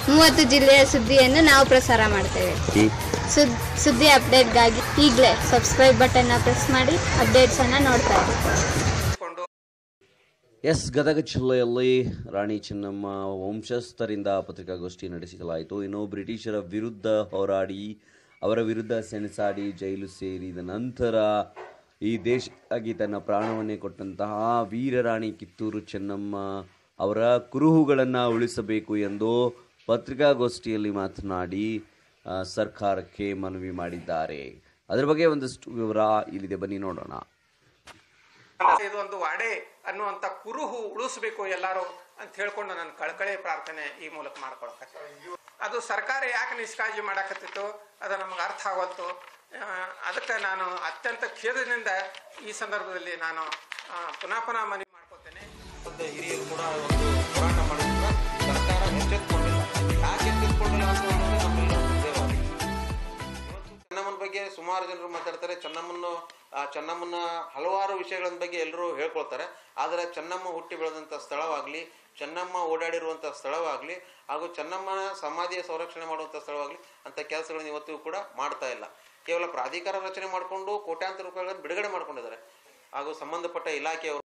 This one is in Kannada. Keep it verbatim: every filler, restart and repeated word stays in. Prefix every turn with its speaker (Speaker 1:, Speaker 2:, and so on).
Speaker 1: ಮೂವತ್ತು ಜಿಲ್ಲೆಯ ಸುದ್ದಿಯನ್ನು ನಾವು ಪ್ರಸಾರ ಮಾಡ್ತೇವೆ. ಸುದ್ದಿ ಅಪ್ಡೇಟ್ಗಾಗಿ ಈಗಲೇ ಸಬ್ಸ್ಕ್ರೈಬ್ ಬಟನ್ನ ಪ್ರೆಸ್ ಮಾಡಿ ಅಪ್ಡೇಟ್ಸ್ ಅನ್ನ ನೋಡ್ತಾ ಇರಿ.
Speaker 2: ಎಸ್ ಗದಗ ಜಿಲ್ಲೆಯಲ್ಲಿ ರಾಣಿ ಚೆನ್ನಮ್ಮ ವಂಶಸ್ಥರಿಂದ ಪತ್ರಿಕಾಗೋಷ್ಠಿ ನಡೆಸಲಾಯಿತು. ಇನ್ನು ಬ್ರಿಟಿಷರ ವಿರುದ್ಧ ಹೋರಾಡಿ ಅವರ ವಿರುದ್ಧ ಸೆಣಸಾಡಿ ಜೈಲು ಸೇರಿದ ನಂತರ ಈ ದೇಶಕ್ಕಾಗಿ ತನ್ನ ಪ್ರಾಣವನ್ನೇ ಕೊಟ್ಟಂತಹ ವೀರರಾಣಿ ಕಿತ್ತೂರು ಚೆನ್ನಮ್ಮ ಅವರ ಕುರುಹುಗಳನ್ನು ಉಳಿಸಬೇಕು ಎಂದು ಪತ್ರಿಕಾಗೋಷ್ಠಿಯಲ್ಲಿ ಮಾತನಾಡಿ ಸರ್ಕಾರಕ್ಕೆ ಮನವಿ ಮಾಡಿದ್ದಾರೆ. ಅದರ ಬಗ್ಗೆ ಒಂದಷ್ಟು ವಿವರ ಇಲ್ಲಿದೆ, ಬನ್ನಿ ನೋಡೋಣ.
Speaker 3: ಇದು ಒಂದು ವಾಡೆ ಅನ್ನುವಂಥ ಕುರುಹು ಉಳಿಸಬೇಕು ಎಲ್ಲರೂ ಅಂತ ಹೇಳ್ಕೊಂಡು ನನ್ನ ಕಳಕಳಿ ಪ್ರಾರ್ಥನೆ ಈ ಮೂಲಕ ಮಾಡ್ಕೊಳಕತ್ತೆ. ಅದು ಸರ್ಕಾರ ಯಾಕೆ ನಿಷ್ಕಾಳಜಿ ಮಾಡಕತ್ತಿತ್ತು ಅದು ನಮ್ಗೆ ಅರ್ಥ ಆಗೋಲ್ತು. ಅದಕ್ಕೆ ನಾನು ಅತ್ಯಂತ ಖೇದದಿಂದ ಈ ಸಂದರ್ಭದಲ್ಲಿ ನಾನು ಪುನಃ ಪುನಃ ಮನವಿ ಮಾಡ್ಕೋತೇನೆ.
Speaker 4: ಹಿರಿಯರು ಕೂಡ ಒಂದು ಹೋರಾಟ ಮಾಡಿದ್ರು, ಸರ್ಕಾರ ಎಚ್ಚೆತ್ತುಕೊಂಡಿಲ್ಲ. ಯಾಕೆ ಎಚ್ಚೆತ್ತುಕೊಂಡಿಲ್ಲ ಅಂತ ಚೆನ್ನಮ್ಮನ ಬಗ್ಗೆ ಸುಮಾರು ಜನರು ಮಾತಾಡ್ತಾರೆ. ಚೆನ್ನಮ್ಮನ ಚೆನ್ನಮ್ಮನ ಹಲವಾರು ವಿಷಯಗಳ ಬಗ್ಗೆ ಎಲ್ಲರೂ ಹೇಳ್ಕೊಳ್ತಾರೆ. ಆದರೆ ಚೆನ್ನಮ್ಮ ಹುಟ್ಟಿ ಬೆಳೆದಂಥ ಸ್ಥಳವಾಗಲಿ, ಚೆನ್ನಮ್ಮ ಓಡಾಡಿರುವಂಥ ಸ್ಥಳವಾಗಲಿ, ಹಾಗೂ ಚೆನ್ನಮ್ಮನ ಸಮಾಧಿಯ ಸಂರಕ್ಷಣೆ ಮಾಡುವಂಥ ಸ್ಥಳವಾಗಲಿ ಅಂಥ ಕೆಲಸಗಳನ್ನು ಇವತ್ತಿಗೂ ಕೂಡ ಮಾಡ್ತಾ ಇಲ್ಲ. ಕೇವಲ ಪ್ರಾಧಿಕಾರ ರಚನೆ ಮಾಡಿಕೊಂಡು ಕೋಟ್ಯಾಂತರ ರೂಪಾಯಿಗಳನ್ನು ಬಿಡುಗಡೆ ಮಾಡ್ಕೊಂಡಿದ್ದಾರೆ. ಹಾಗೂ ಸಂಬಂಧಪಟ್ಟ ಇಲಾಖೆಯವರು